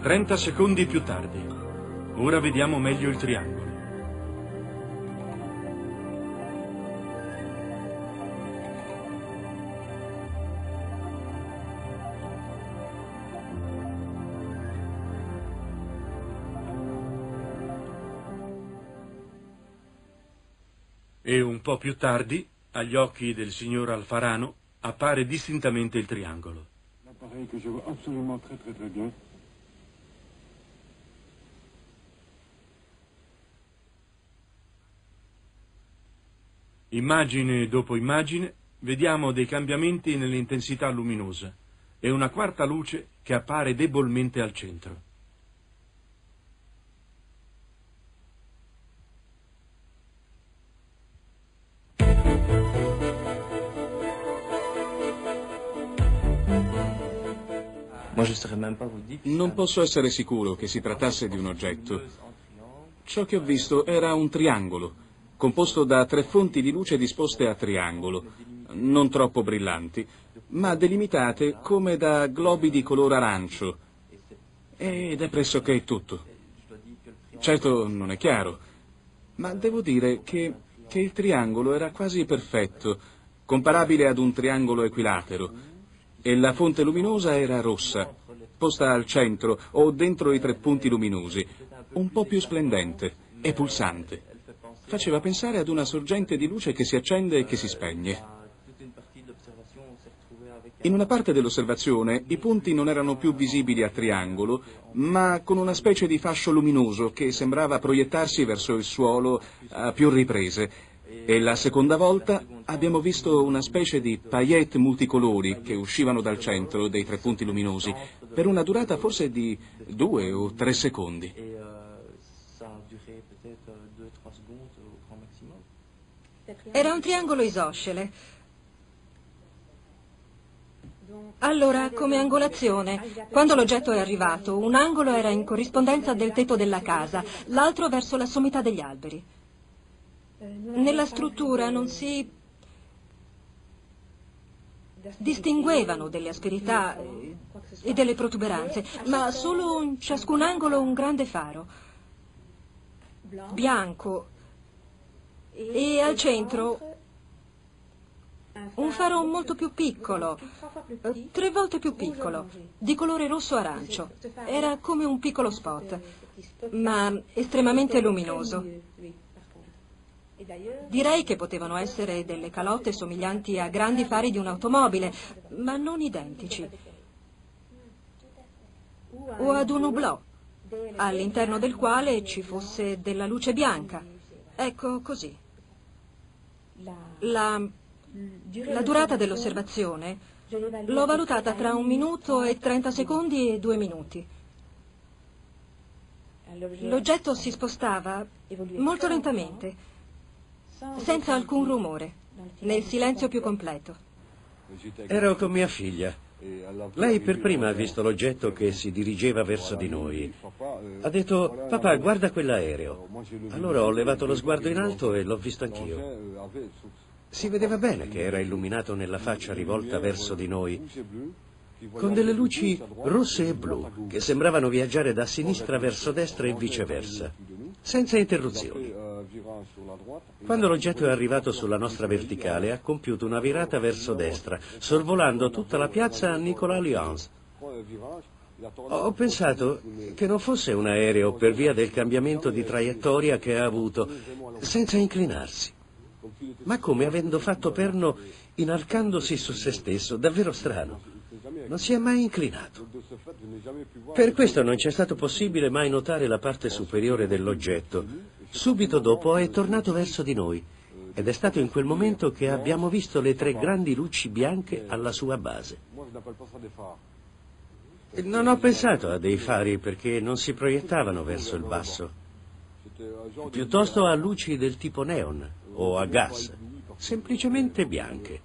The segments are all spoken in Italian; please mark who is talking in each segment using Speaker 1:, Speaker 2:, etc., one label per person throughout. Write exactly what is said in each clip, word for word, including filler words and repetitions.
Speaker 1: trenta secondi più tardi. Ora vediamo meglio il triangolo. E un po' più tardi, agli occhi del signor Alfarano, appare distintamente il triangolo.
Speaker 2: L'appareil che je vois absolument très très très bien.
Speaker 1: Immagine dopo immagine, vediamo dei cambiamenti nell'intensità luminosa e una quarta luce che appare debolmente al centro.
Speaker 3: Non posso essere sicuro che si trattasse di un oggetto. Ciò che ho visto era un triangolo, composto da tre fonti di luce disposte a triangolo, non troppo brillanti, ma delimitate come da globi di color arancio. Ed è pressoché tutto. Certo, non è chiaro, ma devo dire che, che il triangolo era quasi perfetto, comparabile ad un triangolo equilatero. E la fonte luminosa era rossa, posta al centro o dentro i tre punti luminosi, un po' più splendente e pulsante. Faceva pensare ad una sorgente di luce che si accende e che si spegne. In una parte dell'osservazione i punti non erano più visibili a triangolo, ma con una specie di fascio luminoso che sembrava proiettarsi verso il suolo a più riprese. E la seconda volta abbiamo visto una specie di paillette multicolori che uscivano dal centro dei tre punti luminosi per una durata forse di due o tre secondi.
Speaker 4: Era un triangolo isoscele. Allora, come angolazione, quando l'oggetto è arrivato, un angolo era in corrispondenza del tetto della casa, l'altro verso la sommità degli alberi. Nella struttura non si distinguevano delle asperità e delle protuberanze, ma solo in ciascun angolo un grande faro, bianco, e al centro un faro molto più piccolo, tre volte più piccolo, di colore rosso-arancio. Era come un piccolo spot, ma estremamente luminoso. Direi che potevano essere delle calotte somiglianti a grandi fari di un'automobile, ma non identici. O ad un hublot, all'interno del quale ci fosse della luce bianca. Ecco, così. La, la durata dell'osservazione l'ho valutata tra un minuto e trenta secondi e due minuti. L'oggetto si spostava molto lentamente, senza alcun rumore, nel silenzio più completo.
Speaker 5: Ero con mia figlia. Lei per prima ha visto l'oggetto che si dirigeva verso di noi. Ha detto: papà, guarda quell'aereo. Allora ho levato lo sguardo in alto e l'ho visto anch'io. Si vedeva bene che era illuminato nella faccia rivolta verso di noi, con delle luci rosse e blu che sembravano viaggiare da sinistra verso destra e viceversa, senza interruzioni. Quando l'oggetto è arrivato sulla nostra verticale ha compiuto una virata verso destra, sorvolando tutta la piazza a Nicolas Lyons. Ho pensato che non fosse un aereo per via del cambiamento di traiettoria che ha avuto, senza inclinarsi, ma come avendo fatto perno inarcandosi su se stesso, davvero strano. Non si è mai inclinato. Per questo non ci è stato possibile mai notare la parte superiore dell'oggetto. Subito dopo è tornato verso di noi ed è stato in quel momento che abbiamo visto le tre grandi luci bianche alla sua base. Non ho pensato a dei fari perché non si proiettavano verso il basso, piuttosto a luci del tipo neon o a gas, semplicemente bianche.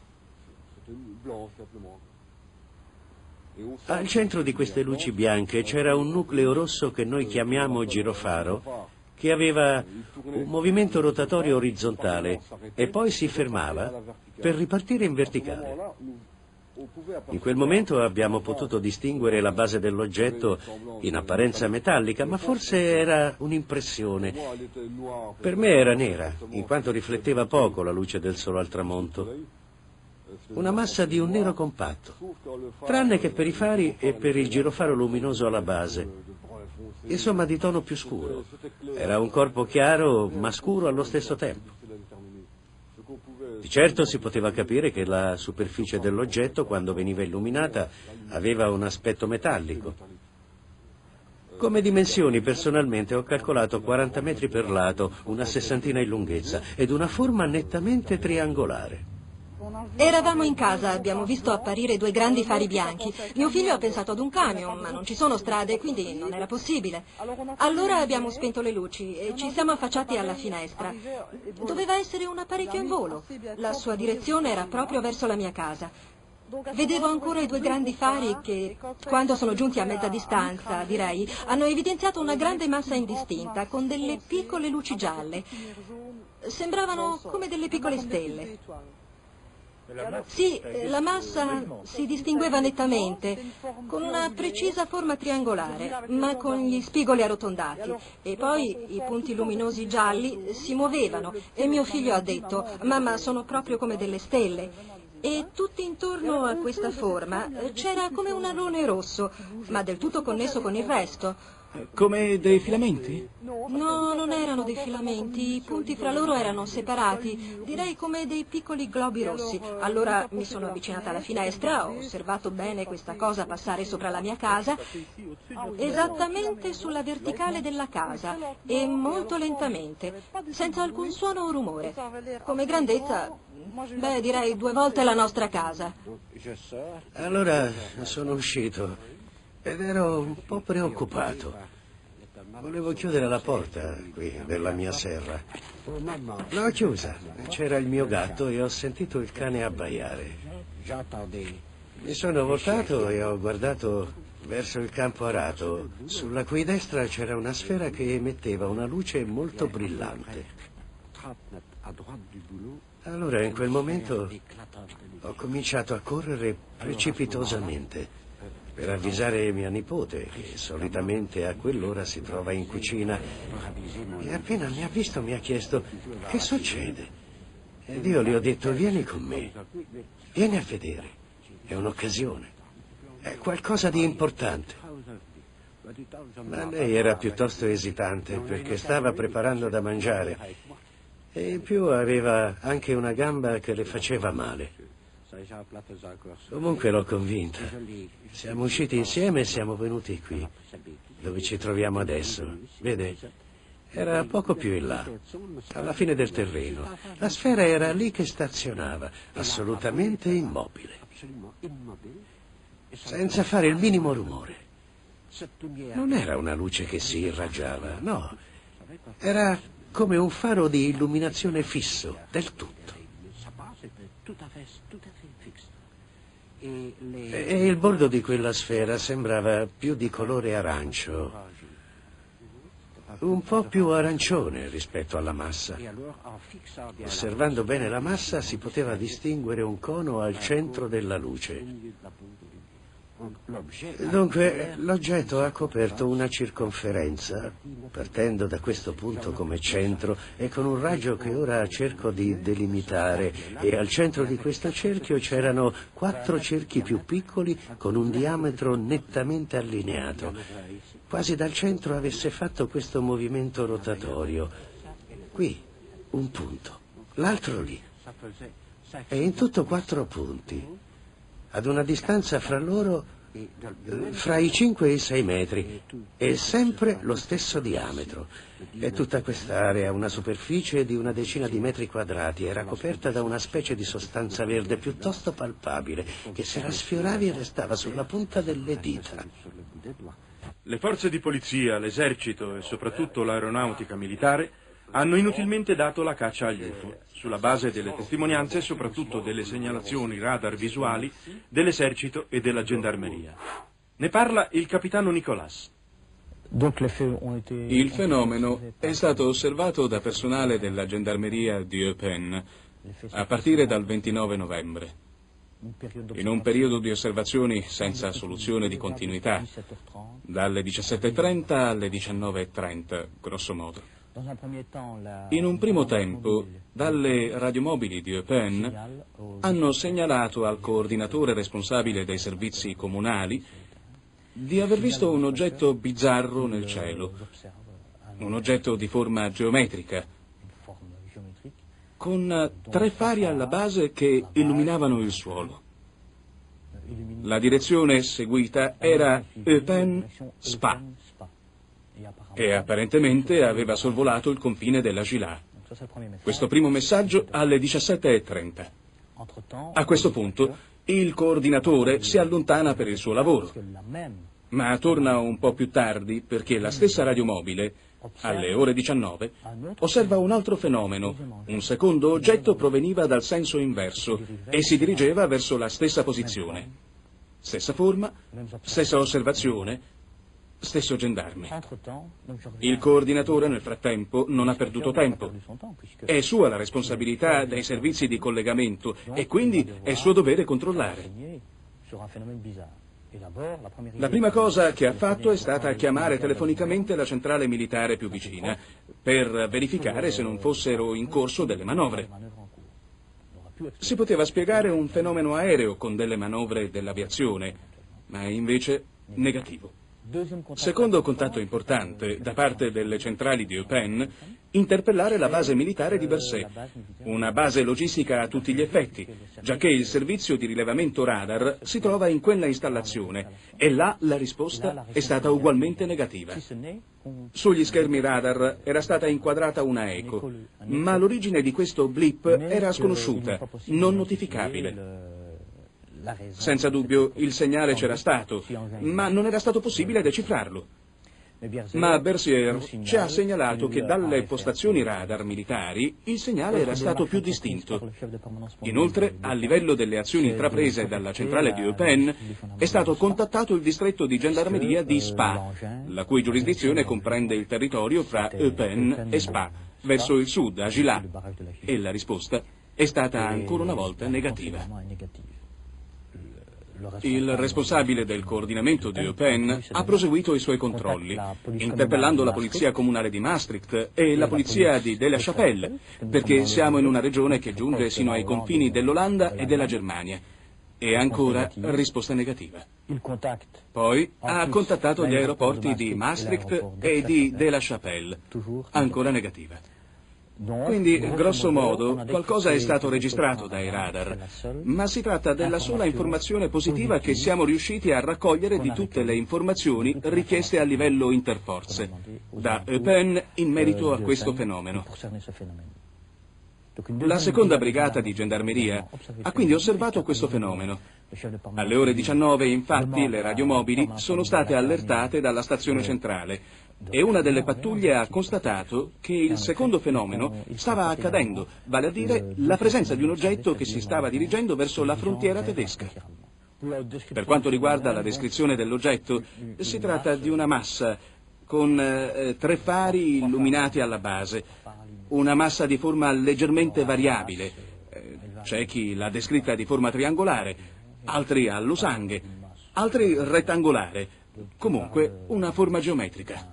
Speaker 5: Al centro di queste luci bianche c'era un nucleo rosso che noi chiamiamo girofaro, che aveva un movimento rotatorio orizzontale e poi si fermava per ripartire in verticale. In quel momento abbiamo potuto distinguere la base dell'oggetto in apparenza metallica, ma forse era un'impressione. Per me era nera, in quanto rifletteva poco la luce del sole al tramonto. Una massa di un nero compatto, tranne che per i fari e per il girofaro luminoso alla base. Insomma, di tono più scuro. Era un corpo chiaro, ma scuro allo stesso tempo. Di certo si poteva capire che la superficie dell'oggetto, quando veniva illuminata, aveva un aspetto metallico. Come dimensioni, personalmente, ho calcolato quaranta metri per lato, una sessantina in lunghezza, ed una forma nettamente triangolare.
Speaker 4: Eravamo in casa, abbiamo visto apparire due grandi fari bianchi. Mio figlio ha pensato ad un camion, ma non ci sono strade, quindi non era possibile. Allora abbiamo spento le luci e ci siamo affacciati alla finestra. Doveva essere un apparecchio in volo. La sua direzione era proprio verso la mia casa. Vedevo ancora i due grandi fari che, quando sono giunti a mezza distanza, direi, hanno evidenziato una grande massa indistinta con delle piccole luci gialle. Sembravano come delle piccole stelle. Sì, la massa si distingueva nettamente, con una precisa forma triangolare, ma con gli spigoli arrotondati. E poi i punti luminosi gialli si muovevano e mio figlio ha detto: «Mamma, sono proprio come delle stelle». E tutto intorno a questa forma c'era come un alone rosso, ma del tutto connesso con il resto.
Speaker 3: Come dei filamenti?
Speaker 4: No, non erano dei filamenti, i punti fra loro erano separati, direi come dei piccoli globi rossi. Allora mi sono avvicinata alla finestra, ho osservato bene questa cosa passare sopra la mia casa, esattamente sulla verticale della casa, e molto lentamente, senza alcun suono o rumore. Come grandezza, beh, direi due volte la nostra casa.
Speaker 5: Allora sono uscito ed ero un po' preoccupato. Volevo chiudere la porta qui della mia serra. L'ho chiusa. C'era il mio gatto e ho sentito il cane abbaiare. Mi sono voltato e ho guardato verso il campo arato, sulla cui destra c'era una sfera che emetteva una luce molto brillante. Allora, in quel momento, ho cominciato a correre precipitosamente per avvisare mia nipote, che solitamente a quell'ora si trova in cucina. E appena mi ha visto mi ha chiesto: «Che succede?» Ed io le ho detto: «Vieni con me, vieni a vedere, è un'occasione, è qualcosa di importante». Ma lei era piuttosto esitante perché stava preparando da mangiare e in più aveva anche una gamba che le faceva male. Comunque l'ho convinta. Siamo usciti insieme e siamo venuti qui, dove ci troviamo adesso. Vede, era poco più in là, alla fine del terreno. La sfera era lì che stazionava, assolutamente immobile, senza fare il minimo rumore. Non era una luce che si irraggiava, no. Era come un faro di illuminazione fisso, del tutto. E il bordo di quella sfera sembrava più di colore arancio, un po' più arancione rispetto alla massa. Osservando bene la massa si poteva distinguere un cono al centro della luce. Dunque, l'oggetto ha coperto una circonferenza, partendo da questo punto come centro e con un raggio che ora cerco di delimitare, e al centro di questo cerchio c'erano quattro cerchi più piccoli con un diametro nettamente allineato, quasi dal centro avesse fatto questo movimento rotatorio. Qui un punto, l'altro lì, e in tutto quattro punti, ad una distanza fra loro fra i cinque e i sei metri, e sempre lo stesso diametro. E tutta quest'area, una superficie di una decina di metri quadrati, era coperta da una specie di sostanza verde piuttosto palpabile, che se la sfioravi restava sulla punta delle dita.
Speaker 1: Le forze di polizia, l'esercito e soprattutto l'aeronautica militare hanno inutilmente dato la caccia agli U F O, sulla base delle testimonianze e soprattutto delle segnalazioni radar visuali dell'esercito e della gendarmeria. Ne parla il capitano Nicolas.
Speaker 3: Il fenomeno è stato osservato da personale della gendarmeria di Eupen a partire dal ventinove novembre. in un periodo di osservazioni senza soluzione di continuità, dalle diciassette e trenta alle diciannove e trenta, grosso modo. In un primo tempo, dalle radiomobili di Eupen hanno segnalato al coordinatore responsabile dei servizi comunali di aver visto un oggetto bizzarro nel cielo, un oggetto di forma geometrica, con tre fari alla base che illuminavano il suolo. La direzione seguita era Eupen-Spa e apparentemente aveva sorvolato il confine della Gila. Questo primo messaggio alle diciassette e trenta. A questo punto il coordinatore si allontana per il suo lavoro, ma torna un po' più tardi perché la stessa radiomobile, alle ore diciannove, osserva un altro fenomeno. Un secondo oggetto proveniva dal senso inverso e si dirigeva verso la stessa posizione. Stessa forma, stessa osservazione, stesso gendarme. Il coordinatore nel frattempo non ha perduto tempo. È sua la responsabilità dei servizi di collegamento e quindi è suo dovere controllare. La prima cosa che ha fatto è stata chiamare telefonicamente la centrale militare più vicina per verificare se non fossero in corso delle manovre. Si poteva spiegare un fenomeno aereo con delle manovre dell'aviazione, ma invece negativo. Secondo contatto importante, da parte delle centrali di Eupen, interpellare la base militare di Bersè, una base logistica a tutti gli effetti, giacché il servizio di rilevamento radar si trova in quella installazione e là la risposta è stata ugualmente negativa. Sugli schermi radar era stata inquadrata una eco, ma l'origine di questo blip era sconosciuta, non notificabile. Senza dubbio il segnale c'era stato, ma non era stato possibile decifrarlo. Ma Bersier ci ha segnalato che dalle postazioni radar militari il segnale era stato più distinto. Inoltre, a livello delle azioni intraprese dalla centrale di Eupen, è stato contattato il distretto di gendarmeria di Spa, la cui giurisdizione comprende il territorio fra Eupen e Spa, verso il sud, a Gila, e la risposta è stata ancora una volta negativa. Il responsabile del coordinamento di Eupen ha proseguito i suoi controlli, interpellando la polizia comunale di Maastricht e la polizia di De La Chapelle, perché siamo in una regione che giunge sino ai confini dell'Olanda e della Germania. E ancora risposta negativa. Poi ha contattato gli aeroporti di Maastricht e di De La Chapelle, ancora negativa. Quindi, grosso modo, qualcosa è stato registrato dai radar, ma si tratta della sola informazione positiva che siamo riusciti a raccogliere di tutte le informazioni richieste a livello interforze, da Eupen in merito a questo fenomeno. La seconda brigata di gendarmeria ha quindi osservato questo fenomeno. Alle ore diciannove, infatti, le radiomobili sono state allertate dalla stazione centrale e una delle pattuglie ha constatato che il secondo fenomeno stava accadendo, vale a dire la presenza di un oggetto che si stava dirigendo verso la frontiera tedesca. Per quanto riguarda la descrizione dell'oggetto, si tratta di una massa con eh, tre fari illuminati alla base, una massa di forma leggermente variabile. Eh, c'è chi l'ha descritta di forma triangolare, altri a losanghe, altri rettangolare, comunque una forma geometrica.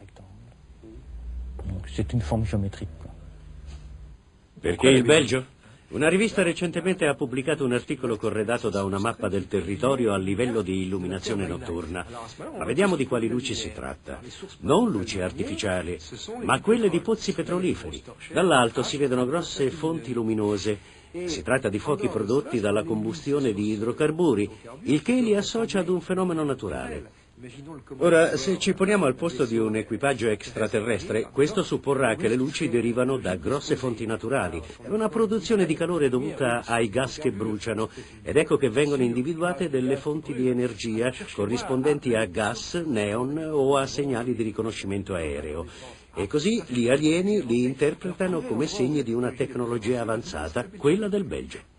Speaker 5: Perché il Belgio? Una rivista recentemente ha pubblicato un articolo corredato da una mappa del territorio a livello di illuminazione notturna. Ma vediamo di quali luci si tratta. Non luci artificiali, ma quelle di pozzi petroliferi. Dall'alto si vedono grosse fonti luminose. Si tratta di fuochi prodotti dalla combustione di idrocarburi, il che li associa ad un fenomeno naturale. Ora, se ci poniamo al posto di un equipaggio extraterrestre, questo supporrà che le luci derivano da grosse fonti naturali, una produzione di calore dovuta ai gas che bruciano, ed ecco che vengono individuate delle fonti di energia corrispondenti a gas, neon o a segnali di riconoscimento aereo. E così gli alieni li interpretano come segni di una tecnologia avanzata, quella del Belgio.